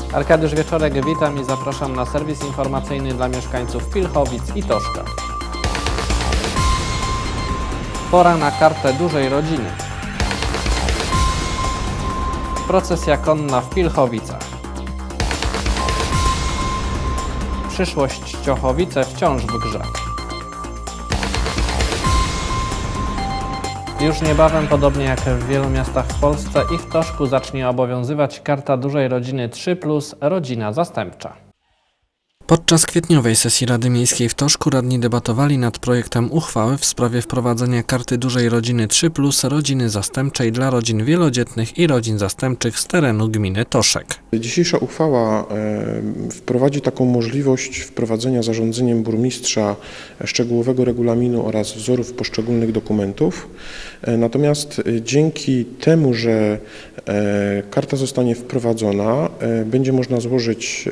Arkadiusz Wieczorek, witam i zapraszam na serwis informacyjny dla mieszkańców Pilchowic i Toszka. Pora na kartę dużej rodziny. Procesja konna w Pilchowicach. Przyszłość Ciochowice wciąż w grze. Już niebawem, podobnie jak w wielu miastach w Polsce, i w Toszku zacznie obowiązywać karta dużej rodziny 3+, rodzina zastępcza. Podczas kwietniowej sesji Rady Miejskiej w Toszku radni debatowali nad projektem uchwały w sprawie wprowadzenia karty dużej rodziny 3+, rodziny zastępczej dla rodzin wielodzietnych i rodzin zastępczych z terenu gminy Toszek. Dzisiejsza uchwała wprowadzi taką możliwość wprowadzenia zarządzeniem burmistrza szczegółowego regulaminu oraz wzorów poszczególnych dokumentów. Natomiast dzięki temu, że karta zostanie wprowadzona, będzie można złożyć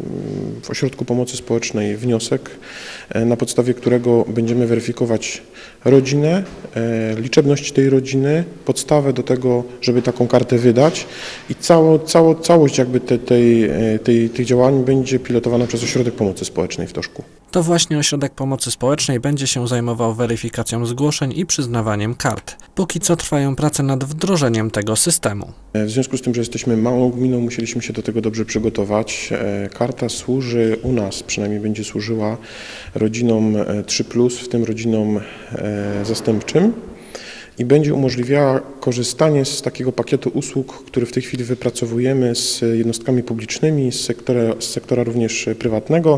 w Ośrodku Pomocy Społecznej wniosek, na podstawie którego będziemy weryfikować rodzinę, liczebność tej rodziny, podstawę do tego, żeby taką kartę wydać, i całość jakby tych działań będzie pilotowana przez Ośrodek Pomocy Społecznej w Toszku. To właśnie Ośrodek Pomocy Społecznej będzie się zajmował weryfikacją zgłoszeń i przyznawaniem kart. Póki co trwają prace nad wdrożeniem tego systemu. W związku z tym, że jesteśmy małą gminą, musieliśmy się do tego dobrze przygotować. Karta służy u nas, przynajmniej będzie służyła rodzinom 3+, w tym rodzinom zastępczym, i będzie umożliwiała korzystanie z takiego pakietu usług, który w tej chwili wypracowujemy z jednostkami publicznymi, z sektora również prywatnego,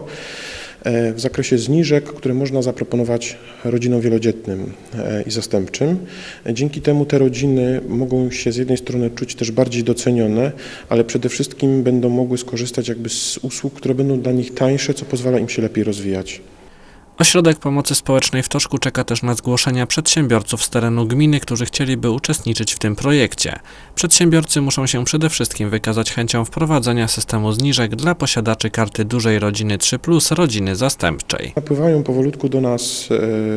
w zakresie zniżek, które można zaproponować rodzinom wielodzietnym i zastępczym. Dzięki temu te rodziny mogą się z jednej strony czuć też bardziej docenione, ale przede wszystkim będą mogły skorzystać jakby z usług, które będą dla nich tańsze, co pozwala im się lepiej rozwijać. Ośrodek Pomocy Społecznej w Toszku czeka też na zgłoszenia przedsiębiorców z terenu gminy, którzy chcieliby uczestniczyć w tym projekcie. Przedsiębiorcy muszą się przede wszystkim wykazać chęcią wprowadzenia systemu zniżek dla posiadaczy karty dużej rodziny 3+, rodziny zastępczej. Napływają powolutku do nas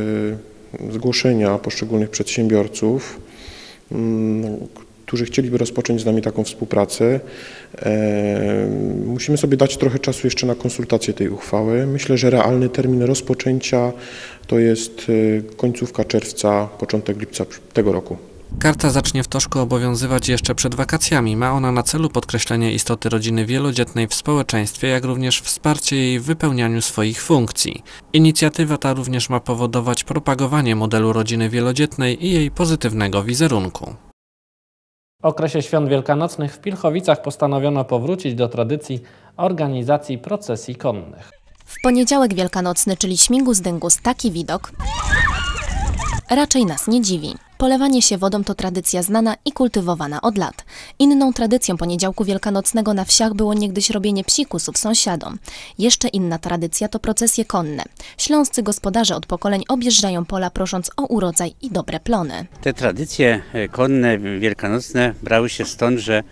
zgłoszenia poszczególnych przedsiębiorców, którzy chcieliby rozpocząć z nami taką współpracę. Musimy sobie dać trochę czasu jeszcze na konsultację tej uchwały. Myślę, że realny termin rozpoczęcia to jest końcówka czerwca, początek lipca tego roku. Karta zacznie w Toszku obowiązywać jeszcze przed wakacjami. Ma ona na celu podkreślenie istoty rodziny wielodzietnej w społeczeństwie, jak również wsparcie jej w wypełnianiu swoich funkcji. Inicjatywa ta również ma powodować propagowanie modelu rodziny wielodzietnej i jej pozytywnego wizerunku. W okresie świąt wielkanocnych w Pilchowicach postanowiono powrócić do tradycji organizacji procesji konnych. W poniedziałek wielkanocny, czyli śmigus dyngus, taki widok raczej nas nie dziwi. Polewanie się wodą to tradycja znana i kultywowana od lat. Inną tradycją poniedziałku wielkanocnego na wsiach było niegdyś robienie psikusów sąsiadom. Jeszcze inna tradycja to procesje konne. Śląscy gospodarze od pokoleń objeżdżają pola, prosząc o urodzaj i dobre plony. Te tradycje konne wielkanocne brały się stąd, że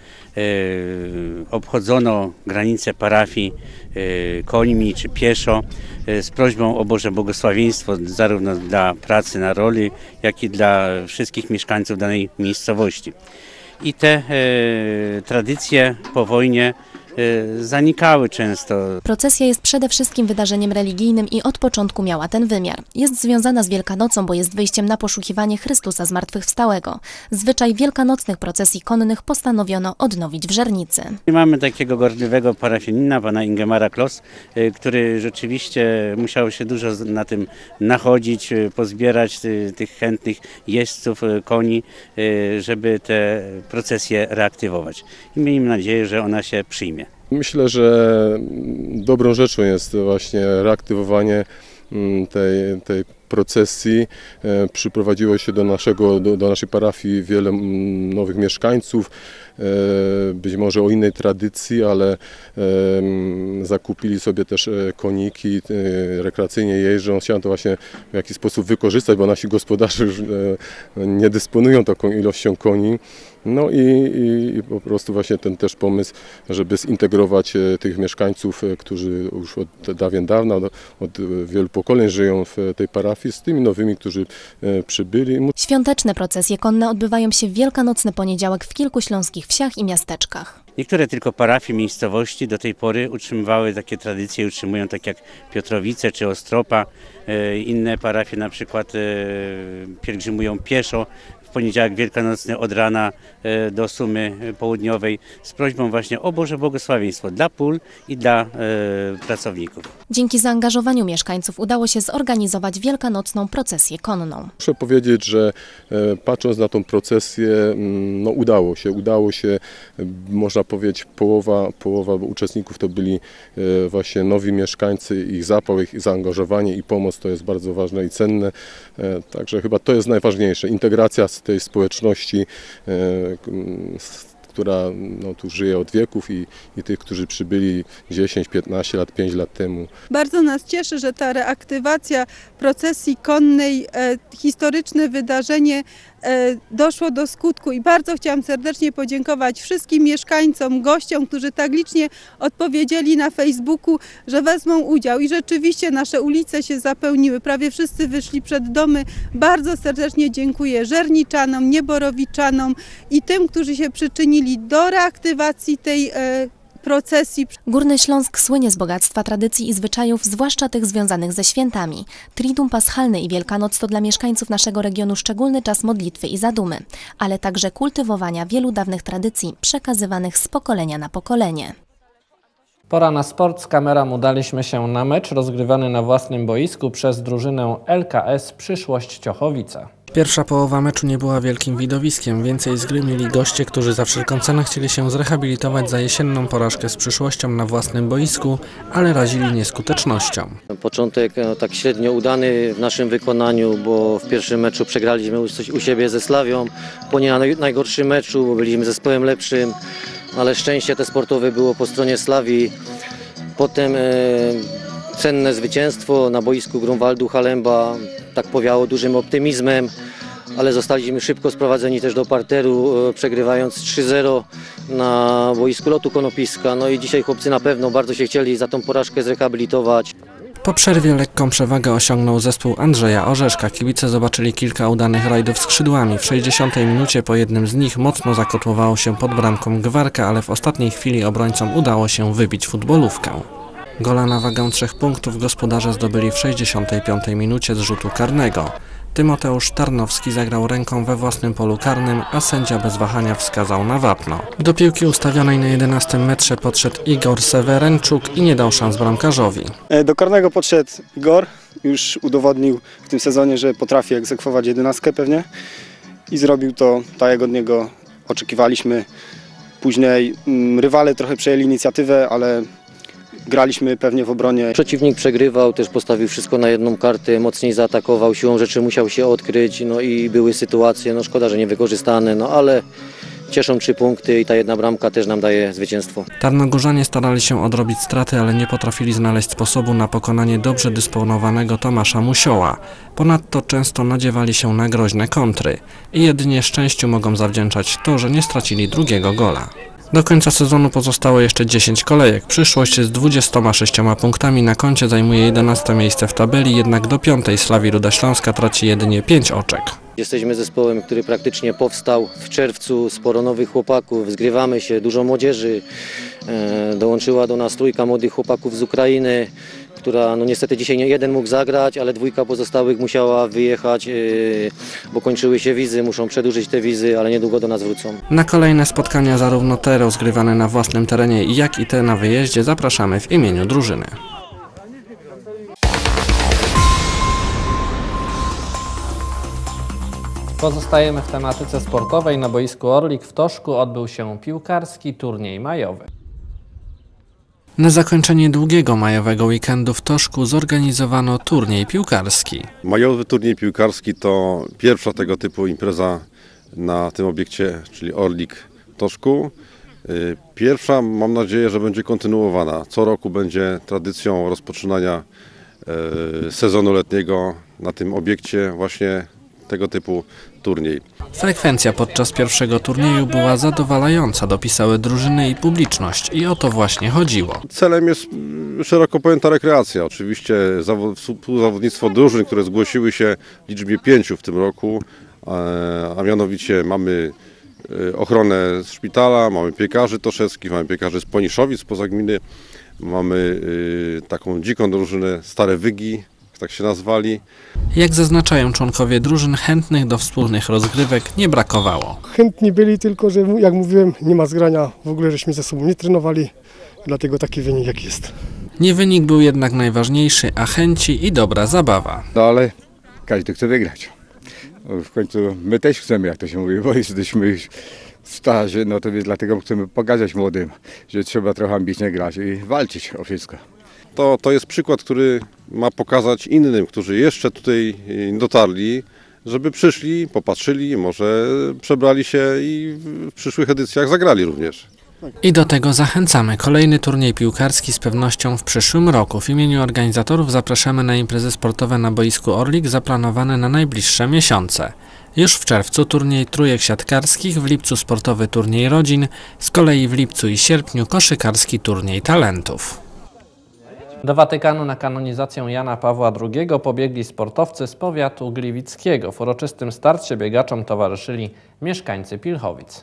obchodzono granice parafii końmi czy pieszo z prośbą o Boże błogosławieństwo zarówno dla pracy na roli, jak i dla wszystkich mieszkańców danej miejscowości. I te tradycje po wojnie zanikały często. Procesja jest przede wszystkim wydarzeniem religijnym i od początku miała ten wymiar. Jest związana z Wielkanocą, bo jest wyjściem na poszukiwanie Chrystusa zmartwychwstałego. Zwyczaj wielkanocnych procesji konnych postanowiono odnowić w Żernicy. Mamy takiego gorliwego parafianina, pana Ingemara Klos, który rzeczywiście musiał się dużo na tym nachodzić, pozbierać tych chętnych jeźdźców koni, żeby te procesje reaktywować. I miejmy nadzieję, że ona się przyjmie. Myślę, że dobrą rzeczą jest właśnie reaktywowanie tej procesji. Przyprowadziło się do naszej parafii wiele nowych mieszkańców, być może o innej tradycji, ale zakupili sobie też koniki, rekreacyjnie jeżdżą. Chciałem to właśnie w jakiś sposób wykorzystać, bo nasi gospodarze już nie dysponują taką ilością koni. No i po prostu właśnie ten też pomysł, żeby zintegrować tych mieszkańców, którzy już od dawien dawna, od wielu pokoleń żyją w tej parafii, z tymi nowymi, którzy przybyli. Świąteczne procesje konne odbywają się w wielkanocny poniedziałek w kilku śląskich wsiach i miasteczkach. Niektóre tylko parafie miejscowości do tej pory utrzymywały takie tradycje, utrzymują, tak jak Piotrowice czy Ostropa. Inne parafie na przykład pielgrzymują pieszo w poniedziałek wielkanocny od rana do Sumy Południowej z prośbą właśnie o Boże błogosławieństwo dla pól i dla pracowników. Dzięki zaangażowaniu mieszkańców udało się zorganizować wielkanocną procesję konną. Muszę powiedzieć, że patrząc na tą procesję, no udało się, można powiedzieć połowa uczestników to byli właśnie nowi mieszkańcy, ich zapał, ich zaangażowanie i pomoc to jest bardzo ważne i cenne, także chyba to jest najważniejsze, integracja z tej społeczności, która no, tu żyje od wieków i tych, którzy przybyli 10, 15 lat, 5 lat temu. Bardzo nas cieszy, że ta reaktywacja procesji konnej, historyczne wydarzenie doszło do skutku i bardzo chciałam serdecznie podziękować wszystkim mieszkańcom, gościom, którzy tak licznie odpowiedzieli na Facebooku, że wezmą udział i rzeczywiście nasze ulice się zapełniły, prawie wszyscy wyszli przed domy. Bardzo serdecznie dziękuję Żerniczanom, Nieborowiczanom i tym, którzy się przyczynili do reaktywacji tej procesji. Górny Śląsk słynie z bogactwa tradycji i zwyczajów, zwłaszcza tych związanych ze świętami. Triduum Paschalne i Wielkanoc to dla mieszkańców naszego regionu szczególny czas modlitwy i zadumy, ale także kultywowania wielu dawnych tradycji przekazywanych z pokolenia na pokolenie. Pora na sport. Z kamerą udaliśmy się na mecz rozgrywany na własnym boisku przez drużynę LKS Przyszłość Ciochowice. Pierwsza połowa meczu nie była wielkim widowiskiem. Więcej z gry mieli goście, którzy za wszelką cenę chcieli się zrehabilitować za jesienną porażkę z Przyszłością na własnym boisku, ale razili nieskutecznością. Początek tak średnio udany w naszym wykonaniu, bo w pierwszym meczu przegraliśmy u siebie ze Slawią, po nie najgorszym meczu, bo byliśmy zespołem lepszym, ale szczęście te sportowe było po stronie Slawii. Potem cenne zwycięstwo na boisku Grunwaldu Halemba, tak powiało dużym optymizmem, ale zostaliśmy szybko sprowadzeni też do parteru, przegrywając 3-0 na boisku Lotu Konopiska. No i dzisiaj chłopcy na pewno bardzo się chcieli za tą porażkę zrehabilitować. Po przerwie lekką przewagę osiągnął zespół Andrzeja Orzeszka. Kibice zobaczyli kilka udanych rajdów skrzydłami. W 60 minucie po jednym z nich mocno zakotłowało się pod bramką Gwarka, ale w ostatniej chwili obrońcom udało się wybić futbolówkę. Gola na wagę 3 punktów gospodarze zdobyli w 65 minucie z rzutu karnego. Tymoteusz Tarnowski zagrał ręką we własnym polu karnym, a sędzia bez wahania wskazał na wapno. Do piłki ustawionej na 11 metrze podszedł Igor Sewerenczuk i nie dał szans bramkarzowi. Do karnego podszedł Igor, już udowodnił w tym sezonie, że potrafi egzekwować 11 pewnie i zrobił to tak jak od niego oczekiwaliśmy. Później rywale trochę przejęli inicjatywę, ale graliśmy pewnie w obronie. Przeciwnik przegrywał, też postawił wszystko na jedną kartę, mocniej zaatakował, siłą rzeczy musiał się odkryć, no i były sytuacje, no szkoda, że niewykorzystane, no ale cieszą 3 punkty i ta jedna bramka też nam daje zwycięstwo. Tarnogórzanie starali się odrobić straty, ale nie potrafili znaleźć sposobu na pokonanie dobrze dysponowanego Tomasza Musioła. Ponadto często nadziewali się na groźne kontry i jedynie szczęściu mogą zawdzięczać to, że nie stracili drugiego gola. Do końca sezonu pozostało jeszcze 10 kolejek. Przyszłość z 26 punktami na koncie zajmuje 11 miejsce w tabeli, jednak do 5. Slawii Ruda Śląska traci jedynie 5 oczek. Jesteśmy zespołem, który praktycznie powstał w czerwcu, sporo nowych chłopaków, zgrywamy się, dużo młodzieży. Dołączyła do nas 3 młodych chłopaków z Ukrainy, która no niestety dzisiaj nie jeden mógł zagrać, ale 2 pozostałych musiała wyjechać, bo kończyły się wizy, muszą przedłużyć te wizy, ale niedługo do nas wrócą. Na kolejne spotkania zarówno te rozgrywane na własnym terenie, jak i te na wyjeździe zapraszamy w imieniu drużyny. Pozostajemy w tematyce sportowej. Na boisku Orlik w Toszku odbył się piłkarski turniej majowy. Na zakończenie długiego majowego weekendu w Toszku zorganizowano turniej piłkarski. Majowy turniej piłkarski to pierwsza tego typu impreza na tym obiekcie, czyli Orlik w Toszku. Pierwsza, mam nadzieję, że będzie kontynuowana. Co roku będzie tradycją rozpoczynania sezonu letniego na tym obiekcie właśnie tego typu turniej. Frekwencja podczas pierwszego turnieju była zadowalająca, dopisały drużyny i publiczność i o to właśnie chodziło. Celem jest szeroko pojęta rekreacja. Oczywiście współzawodnictwo drużyn, które zgłosiły się w liczbie 5 w tym roku, a mianowicie mamy ochronę z szpitala, mamy piekarzy toszewskich, mamy piekarzy z Poniszowic spoza gminy, mamy taką dziką drużynę Stare Wygi, tak się nazwali. Jak zaznaczają członkowie drużyn, chętnych do wspólnych rozgrywek nie brakowało. Chętni byli, tylko że jak mówiłem, nie ma zgrania, w ogóle żeśmy ze sobą nie trenowali, dlatego taki wynik jaki jest. Nie wynik był jednak najważniejszy, a chęci i dobra zabawa. No ale każdy chce wygrać. W końcu my też chcemy, jak to się mówi, bo jesteśmy już starzy, no to więc dlatego chcemy pokazać młodym, że trzeba trochę ambitnie grać i walczyć o wszystko. To jest przykład, który ma pokazać innym, którzy jeszcze tutaj dotarli, żeby przyszli, popatrzyli, może przebrali się i w przyszłych edycjach zagrali również. I do tego zachęcamy. Kolejny turniej piłkarski z pewnością w przyszłym roku. W imieniu organizatorów zapraszamy na imprezy sportowe na boisku Orlik zaplanowane na najbliższe miesiące. Już w czerwcu turniej trójek siatkarskich, w lipcu sportowy turniej rodzin, z kolei w lipcu i sierpniu koszykarski turniej talentów. Do Watykanu na kanonizację Jana Pawła II pobiegli sportowcy z powiatu gliwickiego. W uroczystym starcie biegaczom towarzyszyli mieszkańcy Pilchowic.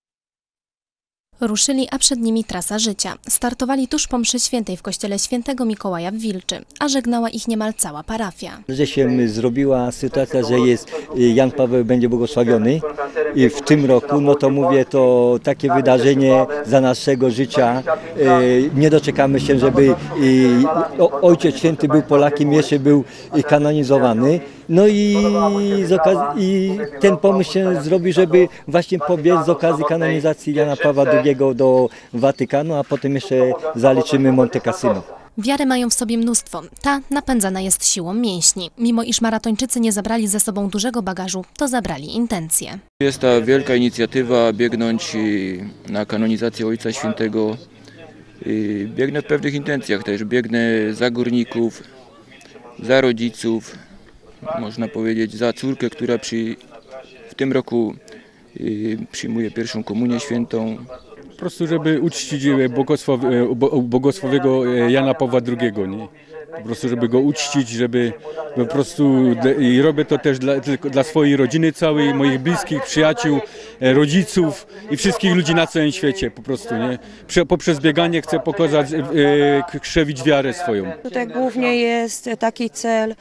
Ruszyli, a przed nimi trasa życia. Startowali tuż po mszy świętej w kościele świętego Mikołaja w Wilczy, a żegnała ich niemal cała parafia. Że się zrobiła sytuacja, że jest Jan Paweł będzie błogosławiony i w tym roku, no to mówię, to takie wydarzenie za naszego życia. Nie doczekamy się, żeby Ojciec Święty był Polakiem, jeszcze był kanonizowany. No i ten pomysł się zrobi, żeby właśnie pobiec z okazji kanonizacji Jana Pawła II do Watykanu, a potem jeszcze zaliczymy Monte Cassino. Wiary mają w sobie mnóstwo. Ta napędzana jest siłą mięśni. Mimo iż maratończycy nie zabrali ze sobą dużego bagażu, to zabrali intencje. Jest ta wielka inicjatywa biegnąć na kanonizację Ojca Świętego. Biegnę w pewnych intencjach też. Biegnę za górników, za rodziców, można powiedzieć za córkę, która w tym roku przyjmuje pierwszą komunię świętą. Po prostu, żeby uczcić błogosławionego Jana Pawła II, nie? Po prostu, żeby go uczcić, żeby po prostu, i robię to też dla swojej rodziny całej, moich bliskich, przyjaciół, rodziców i wszystkich ludzi na całym świecie po prostu, nie? Poprzez bieganie chcę pokazać, krzewić wiarę swoją. Tutaj głównie jest taki cel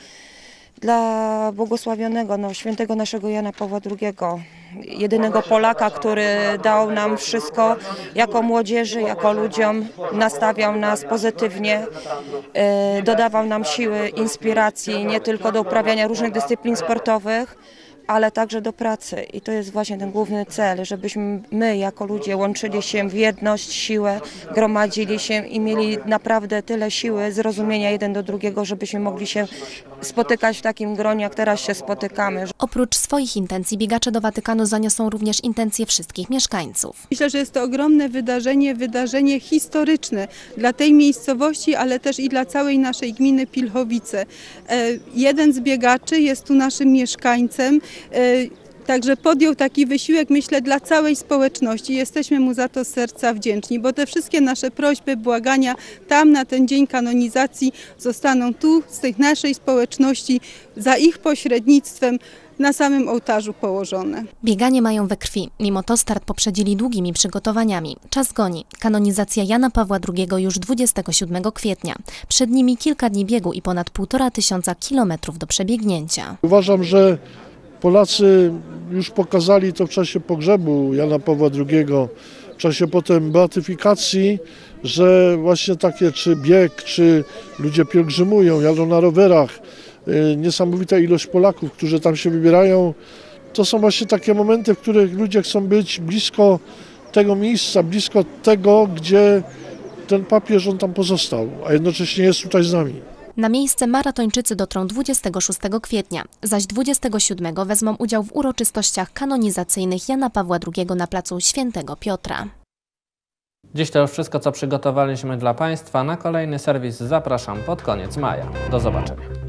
dla błogosławionego, świętego naszego Jana Pawła II, jedynego Polaka, który dał nam wszystko jako młodzieży, jako ludziom, nastawiał nas pozytywnie, dodawał nam siły, inspiracji nie tylko do uprawiania różnych dyscyplin sportowych, ale także do pracy. I to jest właśnie ten główny cel, żebyśmy my jako ludzie łączyli się w jedność, siłę, gromadzili się i mieli naprawdę tyle siły, zrozumienia jeden do drugiego, żebyśmy mogli się spotykać w takim gronie, jak teraz się spotykamy. Oprócz swoich intencji biegacze do Watykanu zaniosą również intencje wszystkich mieszkańców. Myślę, że jest to ogromne wydarzenie historyczne dla tej miejscowości, ale też i dla całej naszej gminy Pilchowice. Jeden z biegaczy jest tu naszym mieszkańcem, także podjął taki wysiłek, myślę, dla całej społeczności. Jesteśmy mu za to z serca wdzięczni, bo te wszystkie nasze prośby, błagania tam na ten dzień kanonizacji zostaną tu z tej naszej społeczności za ich pośrednictwem na samym ołtarzu położone. Bieganie mają we krwi. Mimo to start poprzedzili długimi przygotowaniami. Czas goni. Kanonizacja Jana Pawła II już 27 kwietnia. Przed nimi kilka dni biegu i ponad 1500 kilometrów do przebiegnięcia. Uważam, że Polacy już pokazali to w czasie pogrzebu Jana Pawła II, w czasie potem beatyfikacji, że właśnie takie czy bieg, czy ludzie pielgrzymują, jadą na rowerach, niesamowita ilość Polaków, którzy tam się wybierają. To są właśnie takie momenty, w których ludzie chcą być blisko tego miejsca, blisko tego, gdzie ten papież on tam pozostał, a jednocześnie jest tutaj z nami. Na miejsce maratończycy dotrą 26 kwietnia, zaś 27 wezmą udział w uroczystościach kanonizacyjnych Jana Pawła II na placu Świętego Piotra. Dziś to już wszystko, co przygotowaliśmy dla Państwa. Na kolejny serwis zapraszam pod koniec maja. Do zobaczenia.